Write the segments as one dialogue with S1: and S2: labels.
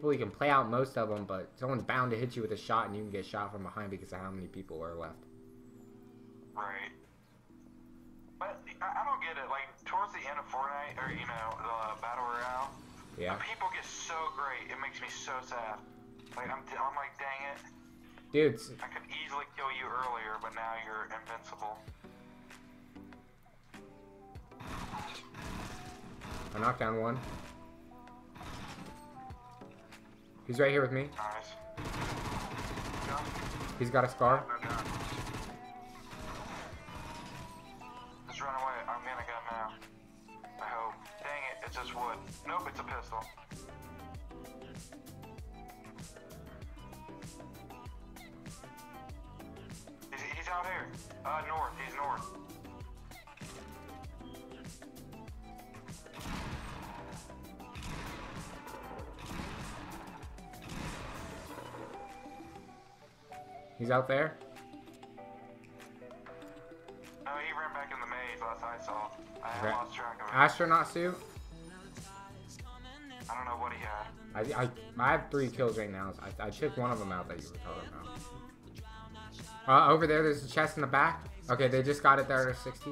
S1: people. You can play out most of them, but someone's bound to hit you with a shot, and you can get shot from behind because of how many people are left.
S2: Right. But I don't get it. Like, towards the end of Fortnite, or, you know, the Battle Royale,
S1: Yeah.
S2: people get so great. It makes me so sad. Like, I'm like, dang it.
S1: Dude.
S2: I could easily kill you earlier, but now you're invincible.
S1: I knocked down one. He's right here with me.
S2: Nice. No?
S1: He's got a scar.
S2: No, no. Just run away. I'm gonna go now. I hope. Dang it, it's just wood. Nope, it's a pistol. He's out here. North. He's north.
S1: He's out there.
S2: No, he ran back in the maze last I saw. I lost track of him.
S1: Astronaut suit.
S2: I don't know what he had.
S1: I have 3 kills right now. I took one of them out that you were talking about. Over there, there's a chest in the back. Okay, they just got it there at 60.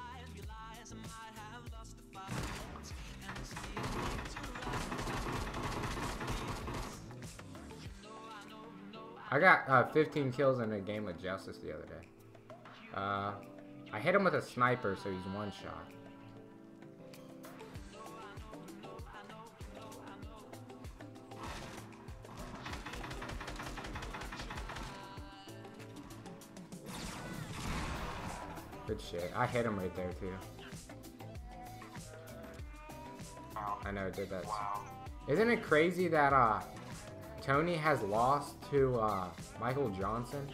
S1: I got 15 kills in a game with Justice the other day. I hit him with a sniper, so he's one shot. Good shit. I hit him right there too.
S2: Wow.
S1: I know, did that.
S2: Wow.
S1: Isn't it crazy that Tony has lost to Michael Johnson?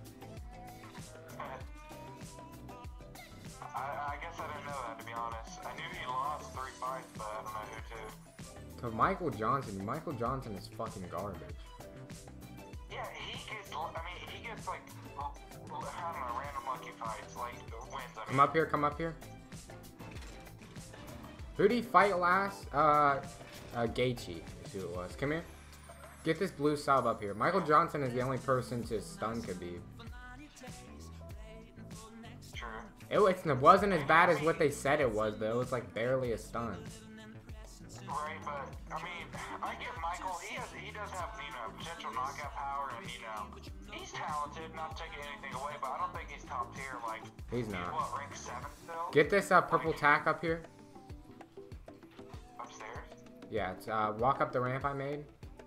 S2: I guess I didn't know that, to be honest. I knew he lost 3 fights, but I don't know who to.
S1: To Michael Johnson. Michael Johnson is fucking garbage.
S2: Yeah, he gets, I mean, he gets like, I don't know, random lucky fights, like wins. I mean,
S1: Come up here, come up here. Who did he fight last? Gaethje is who it was. Come here. Get this blue sub up here. Michael Johnson is the only person to stun Khabib.
S2: True.
S1: It wasn't as bad as what they said it was, but it was like barely a stun.
S2: Right, but I mean, I get Michael. He does have, you know, potential knockout power, and you know, he's talented. Not taking anything away, but I don't think he's top tier. Like
S1: He's not.
S2: What, rank 7 still?
S1: Get this purple tack up here.
S2: Upstairs?
S1: Yeah, it's, walk up the ramp I made.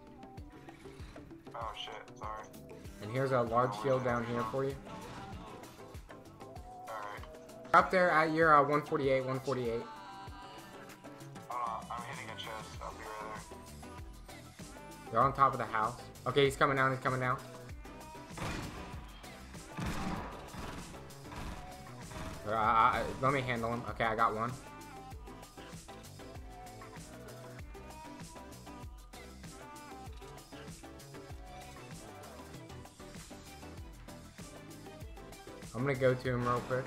S2: Oh shit, sorry.
S1: And here's a large shield down here for you.
S2: Alright.
S1: Up there at your 148, 148.
S2: Hold on, I'm hitting a chest. I'll be right there.
S1: They're on top of the house. Okay, he's coming down, he's coming down. Let me handle him. Okay, I got one. I'm gonna go to him real quick.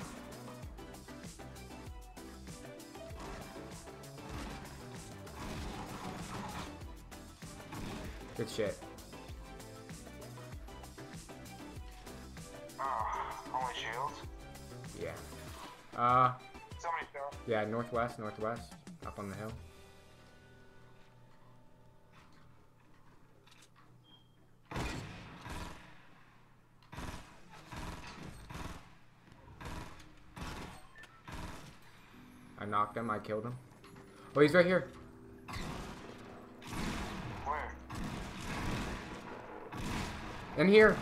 S1: Good shit.
S2: Oh, only shields?
S1: Yeah.
S2: Somebody fell.
S1: Yeah, northwest, up on the hill. I knocked him, I killed him. Oh, he's right here.
S2: Where?
S1: In here.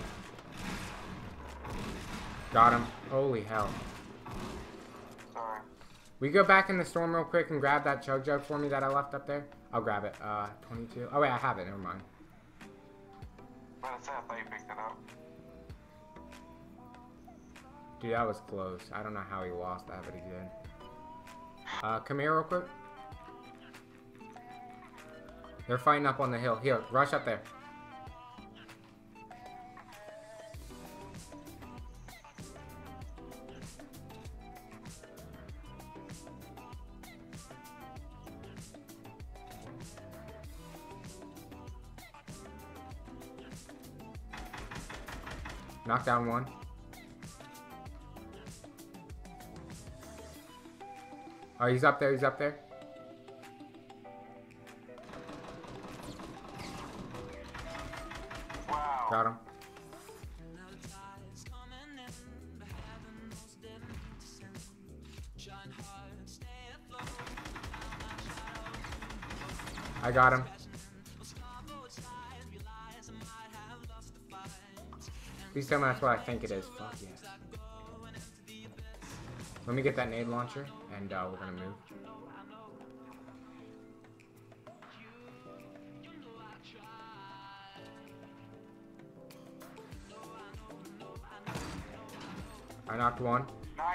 S1: Got him. Holy hell.
S2: Sorry.
S1: Will you go back in the storm real quick and grab that chug jug for me that I left up there? I'll grab it. 22. Oh, wait, I have it. Never mind.
S2: But it's that they picked it up.
S1: Dude, that was close. I don't know how he lost that, but he did. Come here real quick. They're fighting up on the hill. Here, rush up there. Knock down one. Oh, he's up there, he's up there.
S2: Wow.
S1: Got him. I got him. Please tell me that's what I think it is. Fuck yes. Let me get that nade launcher, and we're gonna move. I knocked one.
S2: Nice.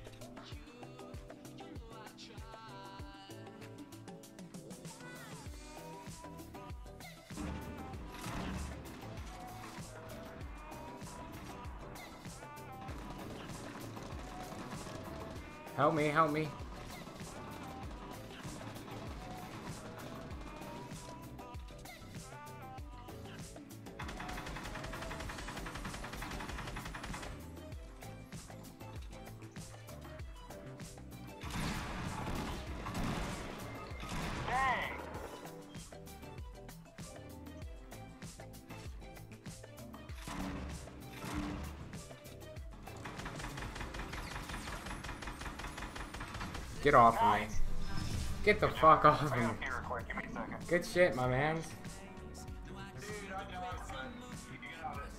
S1: Help me, help me.
S2: Dang.
S1: Get off of me.
S2: Nice.
S1: Get the fuck off of
S2: I
S1: me.
S2: got here real quick. Give me a second.
S1: Good shit, my man.
S2: Dude, I know it's good. You get out of it.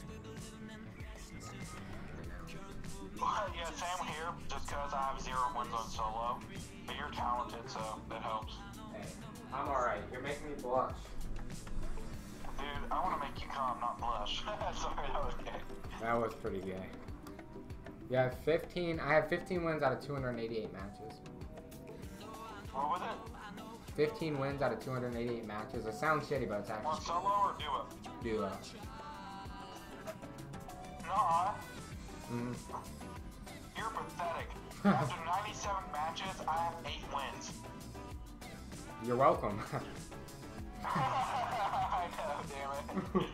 S2: Yeah, same here. Just because I have 0 wins on solo. But you're talented, so that helps.
S1: Hey, I'm alright. You're making me blush.
S2: Dude, I want to make you calm, not blush. Sorry, that was gay.
S1: That was pretty gay. Yeah, 15. I have 15 wins out of 288 matches.
S2: What was it?
S1: 15 wins out of 288 matches. It sounds shitty, but it's
S2: On
S1: actually
S2: solo or duo?
S1: duo.
S2: Nuh-uh.
S1: Mm.
S2: You're pathetic. After 97 matches, I have 8 wins.
S1: You're welcome.
S2: I know, damn it.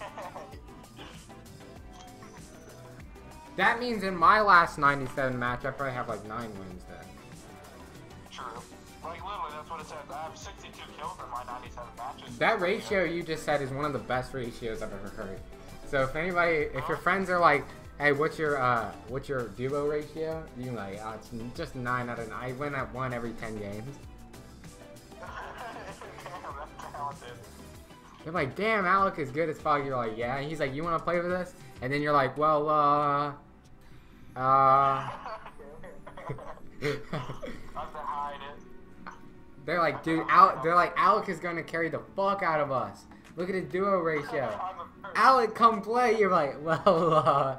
S1: That means in my last 97 match, I probably have like 9 wins then.
S2: True. Like, literally, that's what it says. I have 62 kills in my 97 matches.
S1: That ratio you just said is one of the best ratios I've ever heard. So if anybody, if your friends are like, hey, what's your duo ratio? You can like, oh, it's just 9 out of 9. I win at 1 every 10 games.
S2: Damn, that's talented.
S1: They're like, damn, Alec is good as fuck. You're like, yeah. And he's like, you want to play with us? And then you're like, well,
S2: I have to hide it.
S1: they're like, dude, Alec is gonna carry the fuck out of us. Look at his duo ratio. Alec, come play. You're like, well,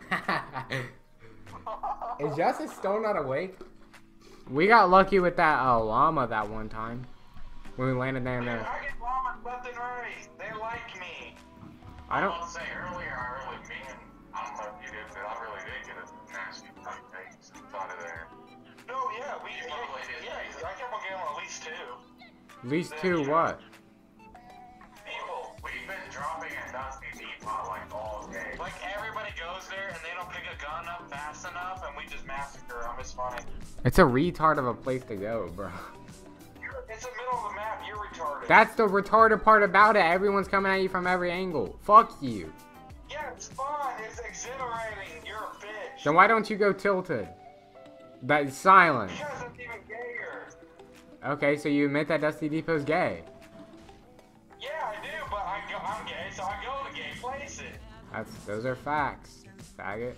S1: is Justice still not awake? We got lucky with that llama that one time when we landed down there.
S2: I get llamas left and right. They like me.
S1: I don't.
S3: I'll say earlier, I don't know if you did, but I really did get a nasty fight face inside of there.
S2: No, yeah, I kept on getting at least 2.
S1: At least 2 what?
S2: People.
S3: We've been dropping a Dusty Depot like all day.
S2: Like, everybody goes there and they don't pick a gun up fast enough and we just massacre them. It's funny.
S1: It's a retard of a place to go, bro.
S2: It's the middle of the map. You're retarded.
S1: That's the retarded part about it. Everyone's coming at you from every angle. Fuck you.
S2: Yeah, it's fun. It's exhilarating. You're a bitch.
S1: Then why don't you go tilted? That's silent.
S2: Because it's even gayer.
S1: Okay, so you admit that Dusty Depot's gay.
S2: Yeah, I do, but I'm gay, so I go to gay places.
S1: Those are facts, faggot.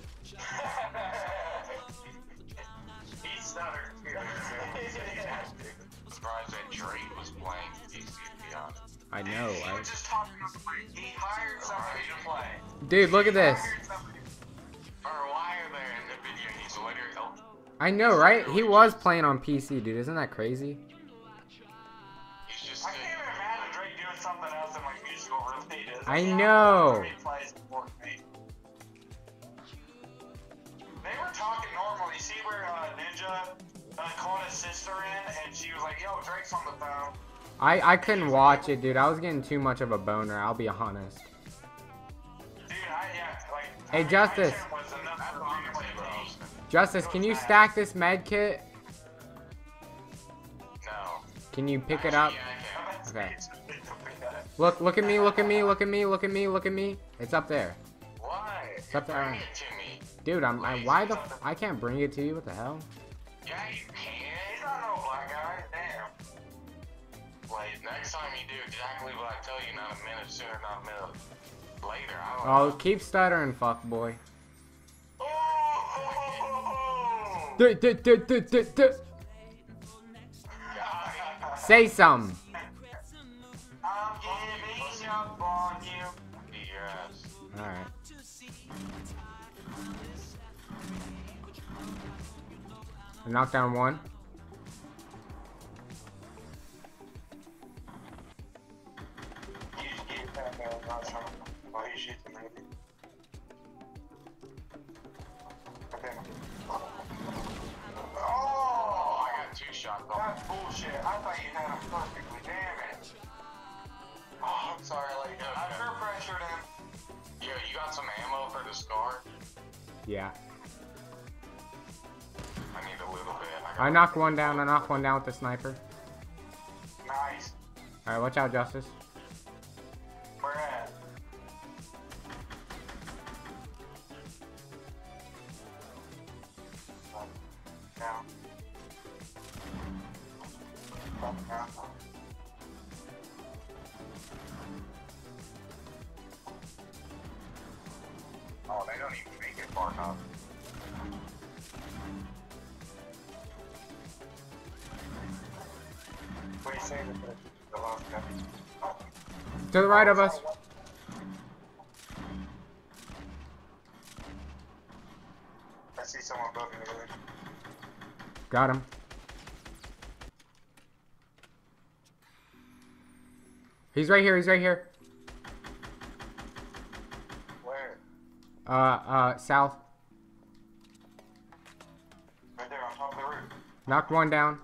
S3: He stuttered too. Surprised that Drake was playing PC, to be honest.
S1: I know,
S2: He
S1: right?
S2: was just talking about he hired somebody to play.
S1: Dude, look at this.
S3: For a while there in the video, he's literally...
S1: I know, right? He was playing on PC, dude. Isn't that crazy?
S3: He's just
S2: I can't even imagine Drake doing something else than like musical related.
S1: I know.
S2: He plays Fortnite. They were talking normal. You see where Ninja called his sister in, and she was like, "Yo, Drake's on the phone."
S1: I couldn't watch it, dude. I was getting too much of a boner, I'll be honest.
S2: Dude, like
S1: Hey, Justice.
S2: Was enough for me to play Royale.
S1: Justice, can you stack this med kit?
S3: No.
S1: Can you pick it up?
S3: Yeah, I can.
S1: Okay. Look at me, look at me, look at me, look at me, look at me. It's up there.
S3: Why?
S1: It's up there.
S3: Bring it to me.
S1: Dude, I can't bring it to you. What the hell?
S3: Yeah, you can.
S2: He's not no black guy. Damn.
S3: Wait, next time you do exactly what I tell you, not a minute sooner, not a minute later. I don't
S1: Oh,
S3: know.
S1: keep stuttering, fuck boy.
S2: Oh!
S1: Say something.
S2: I'm giving up on you.
S3: Beat your ass.
S1: Alright. I knocked down one.
S2: You just get that man, not some. Oh, he shoots him, maybe. Okay. Oh!
S3: I got 2 shots off.
S2: That's bullshit. I thought you had him perfectly. Damn it.
S3: Oh, I'm sorry, I let you go.
S2: I peer pressured him.
S3: Yo, you got some ammo for the scar?
S1: Yeah.
S3: I need a little bit.
S1: I knocked one down. I knocked one down with the sniper.
S2: Nice.
S1: Alright, watch out, Justice.
S2: Where at? Down. Down.
S3: Oh, they don't even make it far enough.
S2: Wait, save it for the last guy.
S1: To the right of us.
S2: I see someone above me.
S1: Got him. He's right here. He's right here.
S2: Where?
S1: South.
S2: Right there on top of the roof.
S1: Knocked one down.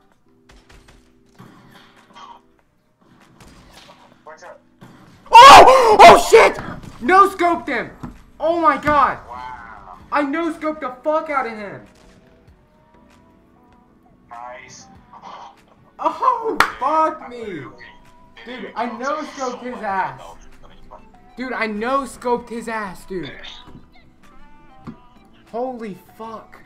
S2: What's up?
S1: Oh! Oh shit! No scoped him! Oh my god!
S2: Wow.
S1: I no scoped the fuck out of him!
S2: Nice.
S1: Oh, fuck me! Dude, I no scoped his ass. Dude, I no scoped his ass, dude. Holy fuck.